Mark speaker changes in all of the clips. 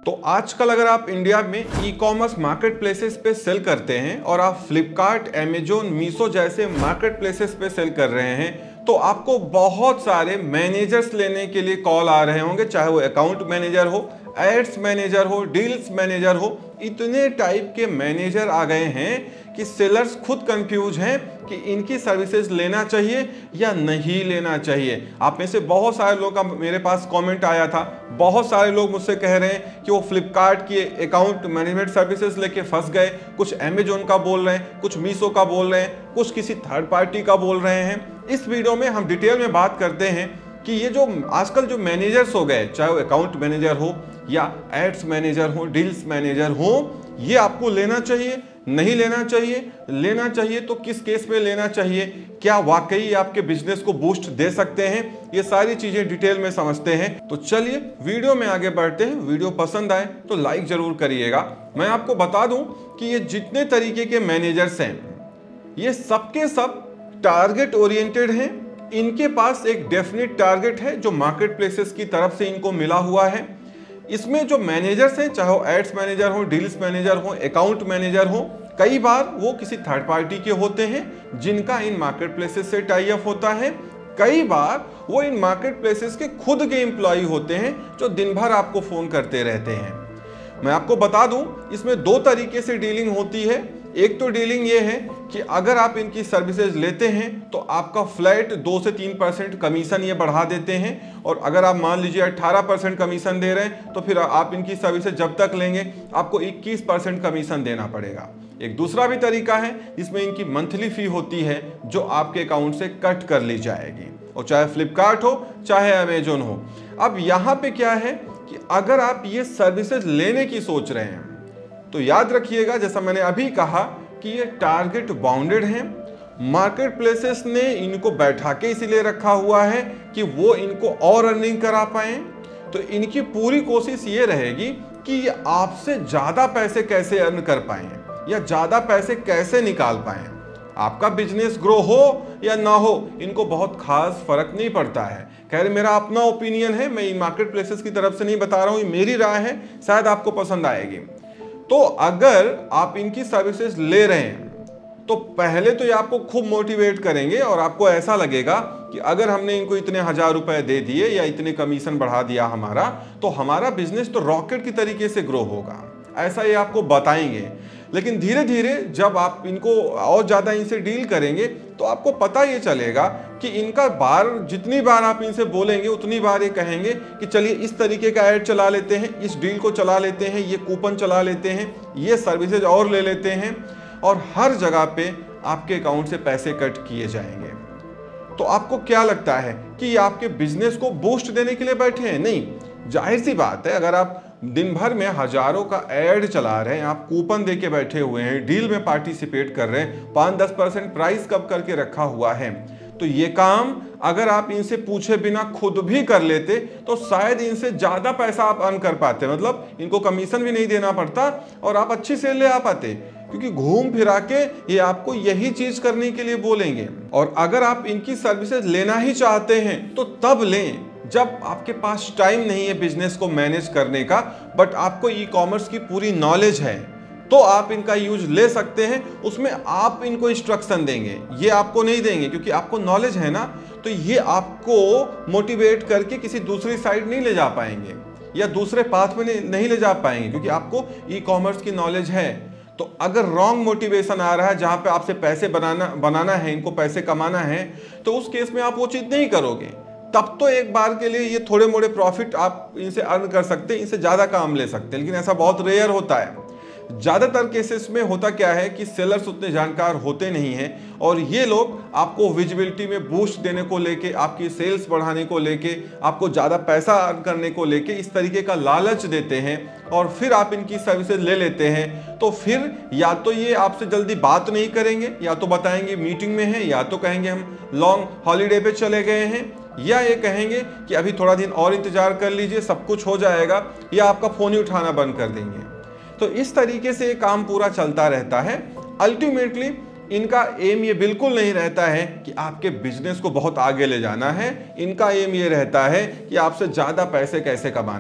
Speaker 1: तो आजकल अगर आप इंडिया में ई कॉमर्स मार्केट प्लेसेस पे सेल करते हैं और आप फ्लिपकार्ट, अमेजोन, मीशो जैसे मार्केट प्लेसेस पे सेल कर रहे हैं तो आपको बहुत सारे मैनेजर्स लेने के लिए कॉल आ रहे होंगे, चाहे वो अकाउंट मैनेजर हो, एड्स मैनेजर हो, डील्स मैनेजर हो। इतने टाइप के मैनेजर आ गए हैं कि सेलर्स खुद कंफ्यूज हैं कि इनकी सर्विसेज लेना चाहिए या नहीं लेना चाहिए। आप में से बहुत सारे लोगों का मेरे पास कमेंट आया था, बहुत सारे लोग मुझसे कह रहे हैं कि वो फ्लिपकार्ट की अकाउंट मैनेजमेंट सर्विसेज लेके फंस गए, कुछ अमेजोन का बोल रहे हैं, कुछ मीशो का बोल रहे हैं, कुछ किसी थर्ड पार्टी का बोल रहे हैं। इस वीडियो में हम डिटेल में बात करते हैं कि ये जो आजकल जो मैनेजर्स हो गए, चाहे वो अकाउंट मैनेजर हो या एड्स मैनेजर हो, डील्स मैनेजर हो, ये आपको लेना चाहिए, नहीं लेना चाहिए, लेना चाहिए तो किस केस में लेना चाहिए, क्या वाकई आपके बिजनेस को बूस्ट दे सकते हैं, ये सारी चीजें डिटेल में समझते हैं। तो चलिए वीडियो में आगे बढ़ते हैं। वीडियो पसंद आए तो लाइक जरूर करिएगा। मैं आपको बता दूं कि ये जितने तरीके के मैनेजर्स हैं ये सबके सब टारगेट ओरिएंटेड हैं। इनके पास एक डेफिनेट टारगेट है जो मार्केट प्लेसेस की तरफ से इनको मिला हुआ है। इसमें जो मैनेजर्स हैं, चाहे वो एड्स मैनेजर हो, डील्स मैनेजर हो, अकाउंट मैनेजर हो, कई बार वो किसी थर्ड पार्टी के होते हैं जिनका इन मार्केट प्लेसेस से टाई अप होता है। कई बार वो इन मार्केट प्लेसेस के खुद के एम्प्लॉय होते हैं जो दिन भर आपको फोन करते रहते हैं। मैं आपको बता दूं, इसमें दो तरीके से डीलिंग होती है। एक तो डीलिंग ये है कि अगर आप इनकी सर्विसेज लेते हैं तो आपका फ्लैट 2 से 3% कमीशन ये बढ़ा देते हैं, और अगर आप मान लीजिए 18% कमीशन दे रहे हैं तो फिर आप इनकी सर्विसेज जब तक लेंगे आपको 21% कमीशन देना पड़ेगा। एक दूसरा भी तरीका है जिसमें इनकी मंथली फी होती है जो आपके अकाउंट से कट कर ली जाएगी, और चाहे फ्लिपकार्ट हो चाहे अमेजोन हो। अब यहाँ पे क्या है कि अगर आप ये सर्विसेज लेने की सोच रहे हैं तो याद रखिएगा, जैसा मैंने अभी कहा कि ये टारगेट बाउंडेड हैं। मार्केट प्लेसेस ने इनको बैठा के इसीलिए रखा हुआ है कि वो इनको और अर्निंग करा पाए। तो इनकी पूरी कोशिश ये रहेगी कि ये आपसे ज्यादा पैसे कैसे अर्न कर पाए या ज्यादा पैसे कैसे निकाल पाए। आपका बिजनेस ग्रो हो या ना हो इनको बहुत खास फर्क नहीं पड़ता है। खैर, मेरा अपना ओपिनियन है, मैं इन मार्केट प्लेसेस की तरफ से नहीं बता रहा हूं, ये मेरी राय है, शायद आपको पसंद आएगी। तो अगर आप इनकी सर्विसेज ले रहे हैं तो पहले तो ये आपको खूब मोटिवेट करेंगे और आपको ऐसा लगेगा कि अगर हमने इनको इतने 1000 रुपए दे दिए या इतने कमीशन बढ़ा दिया हमारा, तो हमारा बिजनेस तो रॉकेट की तरीके से ग्रो होगा, ऐसा ये आपको बताएंगे। लेकिन धीरे धीरे जब आप इनको और ज़्यादा इनसे डील करेंगे तो आपको पता ये चलेगा कि इनका जितनी बार आप इनसे बोलेंगे उतनी बार ये कहेंगे कि चलिए इस तरीके का ऐड चला लेते हैं, इस डील को चला लेते हैं, ये कूपन चला लेते हैं, ये सर्विसेज और ले लेते हैं, और हर जगह पे आपके अकाउंट से पैसे कट किए जाएंगे। तो आपको क्या लगता है कि ये आपके बिजनेस को बूस्ट देने के लिए बैठे हैं? नहीं, जाहिर सी बात है, अगर आप दिन भर में हजारों का ऐड चला रहे हैं, आप कूपन दे के बैठे हुए हैं, डील में पार्टिसिपेट कर रहे हैं, 5-10% प्राइस कब करके रखा हुआ है, तो ये काम अगर आप इनसे पूछे बिना खुद भी कर लेते तो शायद इनसे ज्यादा पैसा आप अर्न कर पाते, मतलब इनको कमीशन भी नहीं देना पड़ता और आप अच्छी सेल ले आ पाते, क्योंकि घूम फिरा के ये आपको यही चीज करने के लिए बोलेंगे। और अगर आप इनकी सर्विसेज लेना ही चाहते हैं तो तब लें जब आपके पास टाइम नहीं है बिजनेस को मैनेज करने का, बट आपको ई कॉमर्स की पूरी नॉलेज है, तो आप इनका यूज ले सकते हैं। उसमें आप इनको इंस्ट्रक्शन देंगे, ये आपको नहीं देंगे, क्योंकि आपको नॉलेज है ना, तो ये आपको मोटिवेट करके किसी दूसरी साइड नहीं ले जा पाएंगे या दूसरे पाथ में नहीं ले जा पाएंगे, क्योंकि आपको ई कॉमर्स की नॉलेज है। तो अगर रॉन्ग मोटिवेशन आ रहा है जहां पे आपसे पैसे बनाना है, इनको पैसे कमाना है, तो उस केस में आप वो चीज नहीं करोगे। तब तो एक बार के लिए ये थोड़े मोड़े प्रॉफिट आप इनसे अर्न कर सकते हैं, इनसे ज्यादा काम ले सकते हैं, लेकिन ऐसा बहुत रेयर होता है। ज्यादातर केसेस में होता क्या है कि सेलर्स उतने जानकार होते नहीं हैं और ये लोग आपको विजिबिलिटी में बूस्ट देने को लेके, आपकी सेल्स बढ़ाने को लेके, आपको ज्यादा पैसा अर्न करने को लेके इस तरीके का लालच देते हैं और फिर आप इनकी सर्विसेज ले लेते हैं। तो फिर या तो ये आपसे जल्दी बात नहीं करेंगे, या तो बताएंगे मीटिंग में है, या तो कहेंगे हम लॉन्ग हॉलीडे पे चले गए हैं, या ये कहेंगे कि अभी थोड़ा दिन और इंतजार कर लीजिए, सब कुछ हो जाएगा, या आपका फोन ही उठाना बंद कर देंगे। तो इस तरीके से काम पूरा चलता रहता है। अल्टीमेटली इनका एम ये बिल्कुल नहीं रहता है कि आपके बिजनेस को बहुत आगे ले जाना है, इनका एम ये रहता है कि आपसे ज्यादा पैसे कैसे कमाना है।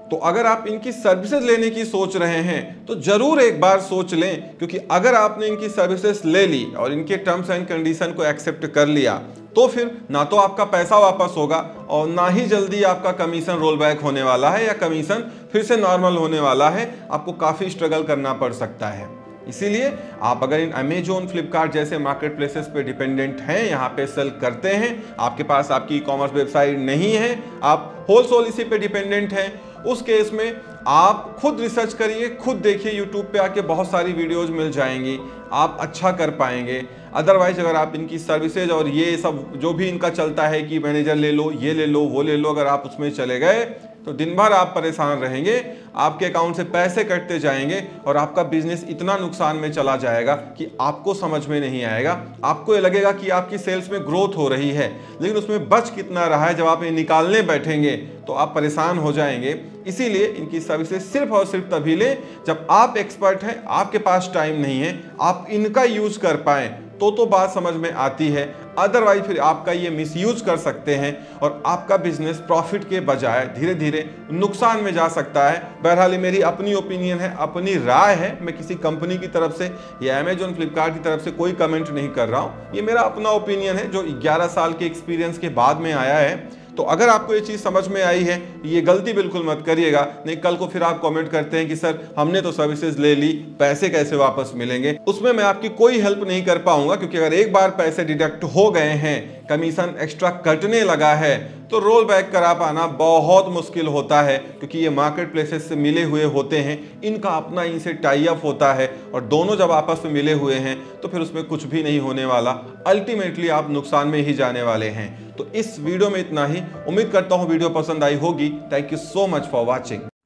Speaker 1: तो अगर आप इनकी सर्विसेज लेने की सोच रहे हैं तो जरूर एक बार सोच लें, क्योंकि अगर आपने इनकी सर्विसेज ले ली और इनके टर्म्स एंड कंडीशन को एक्सेप्ट कर लिया तो फिर ना तो आपका पैसा वापस होगा और ना ही जल्दी आपका कमीशन रोल बैक होने वाला है या कमीशन फिर से नॉर्मल होने वाला है। आपको काफ़ी स्ट्रगल करना पड़ सकता है। इसीलिए आप अगर इन अमेजोन, फ्लिपकार्ट जैसे मार्केट प्लेसेस पे डिपेंडेंट हैं, यहाँ पे सेल करते हैं, आपके पास आपकी ई कॉमर्स वेबसाइट नहीं है, आप होलसेल इसी पे डिपेंडेंट हैं, उस केस में आप खुद रिसर्च करिए, खुद देखिए, यूट्यूब पे आके बहुत सारी वीडियोज मिल जाएंगी, आप अच्छा कर पाएंगे। अदरवाइज अगर आप इनकी सर्विसेज और ये सब जो भी इनका चलता है कि मैनेजर ले लो, ये ले लो, वो ले लो, अगर आप उसमें चले गए तो दिन भर आप परेशान रहेंगे, आपके अकाउंट से पैसे कटते जाएंगे और आपका बिजनेस इतना नुकसान में चला जाएगा कि आपको समझ में नहीं आएगा। आपको ये लगेगा कि आपकी सेल्स में ग्रोथ हो रही है, लेकिन उसमें बच कितना रहा है, जब आप ये निकालने बैठेंगे तो आप परेशान हो जाएंगे। इसीलिए इनकी सर्विसेज सिर्फ और सिर्फ तभी लें जब आप एक्सपर्ट हैं, आपके पास टाइम नहीं है, आप इनका यूज कर पाएं तो बात समझ में आती है। अदरवाइज फिर आपका ये मिसयूज कर सकते हैं और आपका बिजनेस प्रॉफिट के बजाय धीरे धीरे नुकसान में जा सकता है। बहरहाल ये मेरी अपनी ओपिनियन है, अपनी राय है, मैं किसी कंपनी की तरफ से या अमेजोन, फ्लिपकार्ट की तरफ से कोई कमेंट नहीं कर रहा हूँ। ये मेरा अपना ओपिनियन है जो 11 साल के एक्सपीरियंस के बाद में आया है। तो अगर आपको ये चीज़ समझ में आई है, ये गलती बिल्कुल मत करिएगा, नहीं कल को फिर आप कमेंट करते हैं कि सर हमने तो सर्विसेज ले ली, पैसे कैसे वापस मिलेंगे। उसमें मैं आपकी कोई हेल्प नहीं कर पाऊंगा, क्योंकि अगर एक बार पैसे डिडक्ट हो गए हैं, कमीशन एक्स्ट्रा कटने लगा है, तो रोल बैक करा पाना बहुत मुश्किल होता है, क्योंकि ये मार्केट प्लेसेस से मिले हुए होते हैं, इनका अपना इनसे टाई अप होता है और दोनों जब आपस में मिले हुए हैं तो फिर उसमें कुछ भी नहीं होने वाला, अल्टीमेटली आप नुकसान में ही जाने वाले हैं। तो इस वीडियो में इतना ही, उम्मीद करता हूँ वीडियो पसंद आई होगी। Thank you so much for watching.